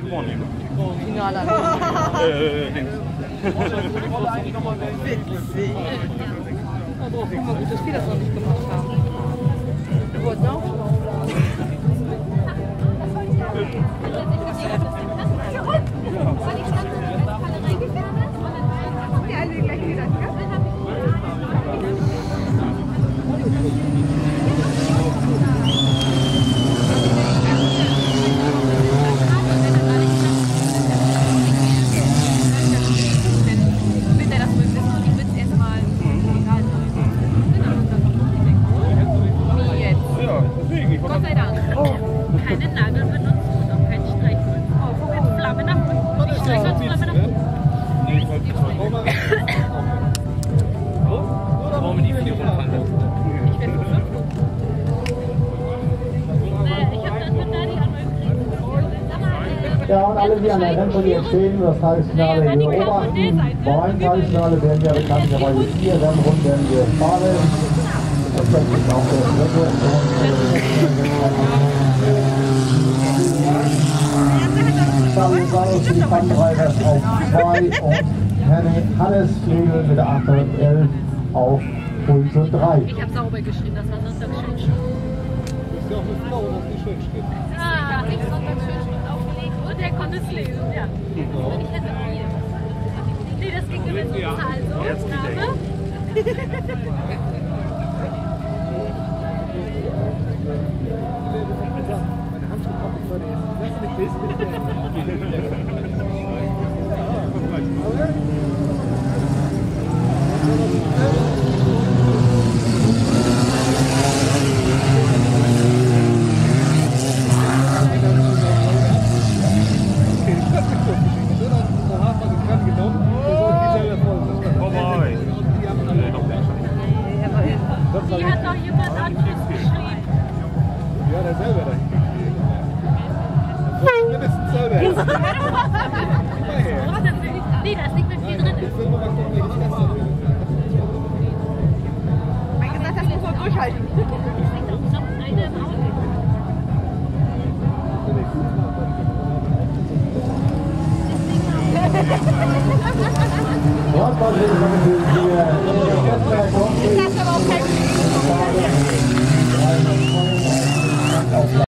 gewonnen. Finale. Links. Witzig. Guck mal, gut, dass wir das noch nicht gemacht haben. Wir wollten auch schon. Gott sei Dank. Keine Nagel benutzen und auch kein Streichholz. Mit Flamme nach unten. Ich Streichholz, Flamme nach unten. Warum die 4 runterfallen? Ich werde nur 5. Ich habe dann mit Daddy an meinem Krieg. Ja, und alle, die an der Rennturnier stehen, das Tagesfinale hier beobachten. Beim Tagesfinale werden wir bekanntlicherweise 4 Rennrunden gefahren. Das ist auch der dritte. Salusalos für die Pannenreiters auf 2 und Hannes Flegel mit der 811 auf Pulse 3. Ich habe sauber geschrieben, das war Sonntagsschönschrift. Ist ja auch eine Frau, dass die schön steht. Ah, ich habe Sonntagsschönschrift aufgelegt und er konnte es lesen, ja. Und ich hätte 4. Nee, das ging mit so einer Zahl so. Name. Meine Handschuhe kommt nicht vor der ersten. Das ist nicht Die hat doch jemand anderes geschrieben. ja, der selber dahin gekriegt. Mindestens selber. Nee, da ist nicht mehr viel drin. Ich will nur mal gucken, wie ich das Mein gesagt, das muss man durchhalten. Es liegt doch noch eine im Auge. Ja,